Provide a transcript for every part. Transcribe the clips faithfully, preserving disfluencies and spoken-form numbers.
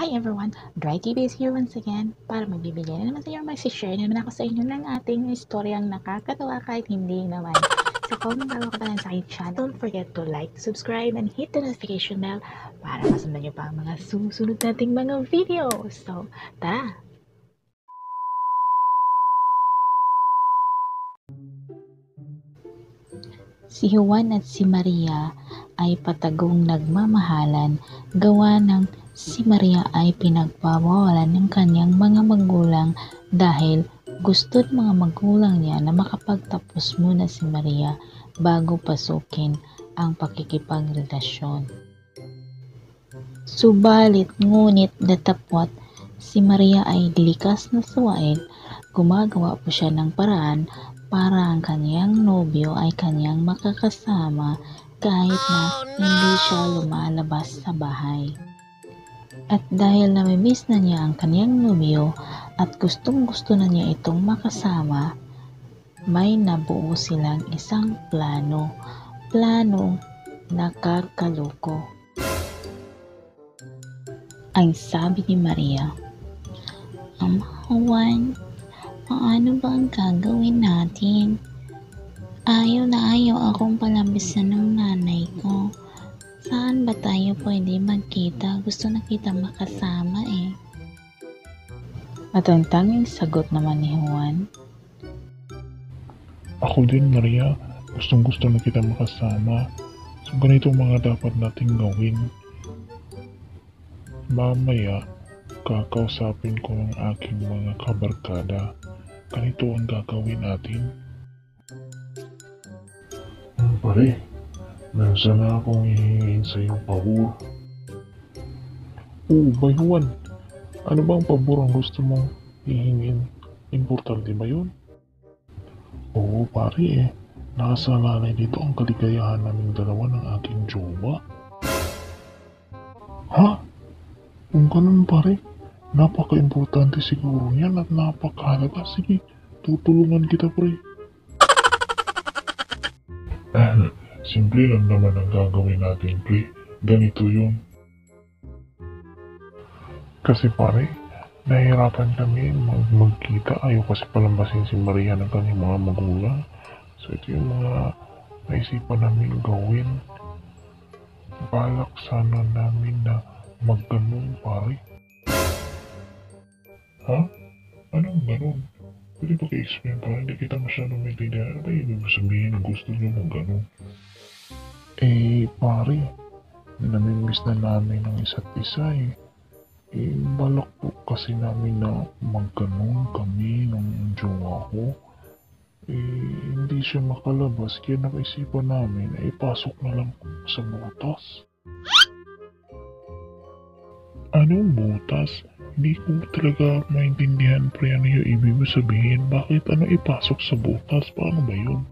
Hi everyone! Dry T V is here once again para magbibigay na naman sa inyo, mag-share na naman ako sa inyo ng ating istoryang nakakatawa kahit hindi naman. So kung bago ka pa lang sa aking channel, don't forget to like, subscribe, and hit the notification bell para masundan nyo pa ang mga susunod nating mga videos. So, tara! Si Juan at si Maria ay patagong nagmamahalan gawa ng si Maria ay pinagpapawalan ng kanyang mga magulang dahil gusto ng mga magulang niya na makapagtapos muna si Maria bago pasukin ang pakikipagrelasyon. Subalit ngunit datapwat si Maria ay likas na suwaid, gumagawa po siya ng paraan para ang kanyang nobyo ay kanyang makakasama kahit na hindi siya lumalabas sa bahay. At dahil namimiss na niya ang kanyang nobyo at gustong gusto na niya itong makasama, may nabuo silang isang plano, plano nakakaloko. Ang sabi ni Maria, "Um, Juan, paano ba ang gagawin natin? Ayaw na ayaw akong palabisan ng nanay ko. Saan ba tayo pwede magkita? Gusto na kita makasama eh." At ang tanging sagot naman ni Juan, "Ako din, Maria. Gustong gusto na kita makasama. So ganito mga dapat nating gawin. Mamaya, kakausapin ko ang aking mga kabarkada. Ganito ang gagawin natin." Hmm, pare, meron sana akong hihingin sa iyong pabor. Oo, Bay Juan. Ano ba ang pabor ang gusto mong hihingin? Importante ba yun? Oo, pare eh. Nakasalalay dito ang kaligayahan naming dalawa ng aking jowa. Ha? Kung ganun pare, napaka-importante siguro yan at napakahalaga. Sige, tutulungan kita pre. Ah, simple lang naman ang gagawin natin pre. Ganito yun. Kasi pare, nahihirapan kami mag magkita. Ayaw kasi palambasin si Maria ng kanyang mga magulang. So ito yung mga naisipan namin gawin. Balak sana namin na magganun pare. Ha? Anong ganun? Pwede ba i-explain pa? Hindi kita masyadong maintindihan. Ano ba ibig sabihin na gusto nyo magganun? Eh pare, namimiss na namin ang isa't isa eh. Eh balak po kasi namin na magganun kami ng jowa ko. Eh hindi siya makalabas kaya naisipan namin na ipasok na lang sa butas. Anong butas? Hindi ko talaga maintindihan pre, ano yung ibig mo sabihin. Bakit ano ipasok sa butas? Paano ba yun?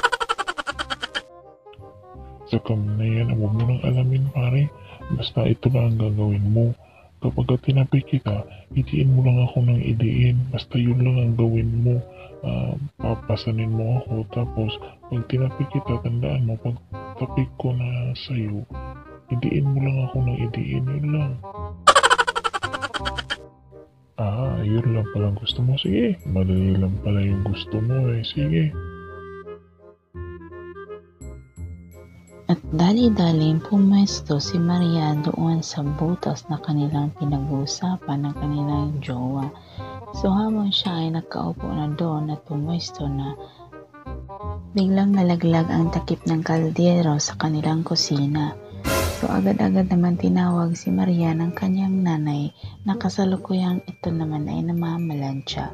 Sa kami na yan, huwag mo nang alamin pare. Basta ito lang ang gagawin mo. Kapag tinapi kita, idiin mo lang ako ng idiin. Basta yun lang ang gawin mo. Uh, papasanin mo ako. Tapos pag tinapi kita, tandaan mo, pag tapik ko na sa'yo, idiin mo lang ako ng idiin. Yun lang. Ah, yun lang pala gusto mo. Sige, madali lang pala yung gusto mo eh. Sige. at dali-daling pumesto si Maria doon sa butas na kanilang pinag-uusapan ng kanilang jowa. So habang siya ay nakaupo na doon at pumesto na, biglang nalaglag ang takip ng kaldero sa kanilang kusina. So agad-agad naman tinawag si Maria ng kanyang nanay na kasalukuyang ito naman ay namamalansya.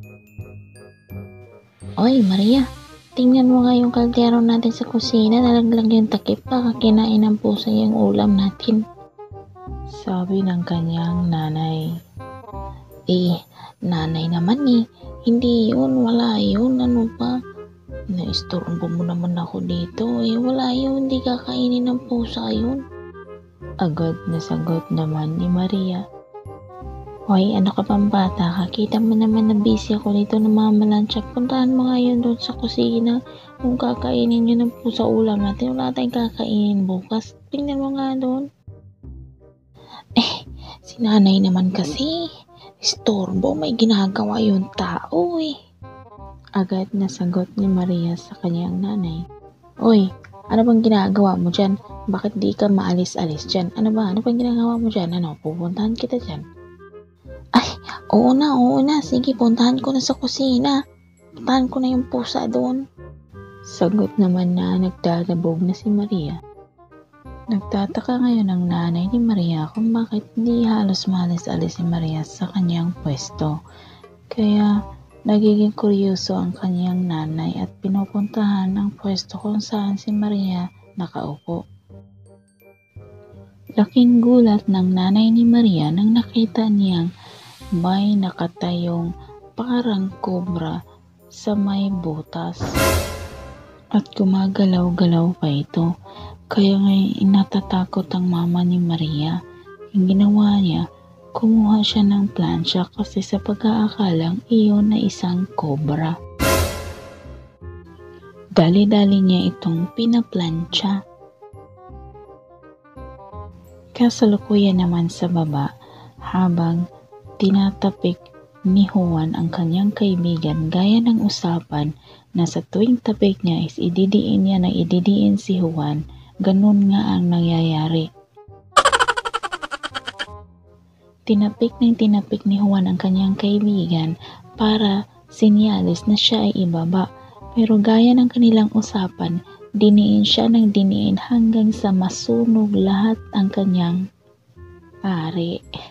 "Oy Maria, tingnan mo nga yung kaldero natin sa kusina, nalaglag yung takip, baka kinain ng pusa yung ulam natin," sabi ng kanyang nanay. "Eh, nanay naman eh, hindi yun, wala yun, ano ba? Naistorbo mo naman ako dito eh, wala yun, hindi kakainin ng pusa yun," agad na sagot naman ni Maria. "Hoy, ano ka pang bata, kakita mo naman na busy ako dito namamalansya, puntahan mo nga yun doon sa kusina, kung kakainin yun ng pusa ulam natin, wala tayong kakainin bukas, tingnan mo nga doon." "Eh, Si nanay naman kasi, istorbo, may ginagawa yung tao eh. Agad na sagot ni Maria sa kanyang nanay. Oy, ano bang ginagawa mo dyan? Bakit di ka maalis-alis dyan? Ano ba? Ano bang ginagawa mo dyan? Ano, pupuntahan kita dyan? Ay, oo na, oo na. Sige, puntahan ko na sa kusina. Puntahan ko na yung pusa doon. Sagot naman na nagdadabog na si Maria. Nagtataka ngayon ang nanay ni Maria kung bakit hindi halos maalis-alis si Maria sa kanyang pwesto. Kaya nagiging kuryoso ang kanyang nanay at pinupuntahan ang pwesto kung saan si Maria nakaupo. Laking gulat ng nanay ni Maria nang nakita niyang may nakatayong parang kobra sa may butas. At gumagalaw-galaw pa ito. Kaya ngayon natatakot ang mama ni Maria. Ang ginawa niya, kumuha siya ng plancha kasi sa pag-aakalang iyon na isang kobra. Dali-dali niya itong pinaplansya. Kasalukuyan naman sa baba, habang tinatapik ni Juan ang kanyang kaibigan gaya ng usapan na sa tuwing tapik niya is ididiin niya na ididiin si Juan. Ganun nga ang nangyayari. Tinapik ng tinapik ni Juan ang kanyang kaibigan para sinyalis na siya ay ibaba. Pero gaya ng kanilang usapan, diniin siya ng diniin hanggang sa masunog lahat ang kanyang pari.